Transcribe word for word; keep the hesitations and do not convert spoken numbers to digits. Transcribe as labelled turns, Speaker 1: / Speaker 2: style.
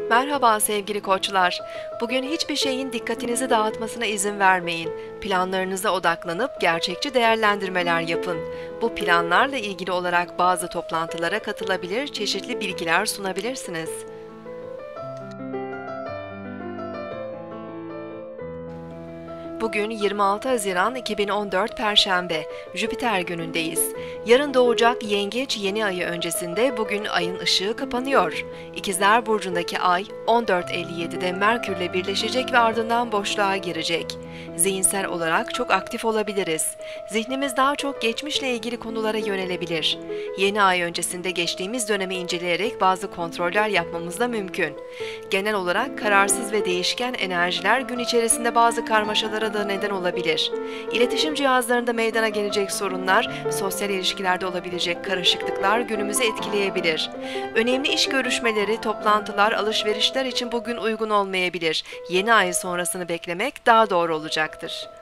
Speaker 1: Merhaba sevgili koçlar. Bugün hiçbir şeyin dikkatinizi dağıtmasına izin vermeyin. Planlarınıza odaklanıp gerçekçi değerlendirmeler yapın. Bu planlarla ilgili olarak bazı toplantılara katılabilir, çeşitli bilgiler sunabilirsiniz. Bugün yirmi altı Haziran iki bin on dört Perşembe, Jüpiter günündeyiz. Yarın doğacak Yengeç yeni ayı öncesinde bugün ayın ışığı kapanıyor. İkizler Burcu'ndaki ay on dört elli yedi'de Merkürle birleşecek ve ardından boşluğa girecek. Zihinsel olarak çok aktif olabiliriz. Zihnimiz daha çok geçmişle ilgili konulara yönelebilir. Yeni ay öncesinde geçtiğimiz dönemi inceleyerek bazı kontroller yapmamız da mümkün. Genel olarak kararsız ve değişken enerjiler gün içerisinde bazı karmaşalara da neden olabilir. İletişim cihazlarında meydana gelecek sorunlar, sosyal ilişkilerde olabilecek karışıklıklar günümüzü etkileyebilir. Önemli iş görüşmeleri, toplantılar, alışverişler için bugün uygun olmayabilir. Yeni ay sonrasını beklemek daha doğru olacaktır.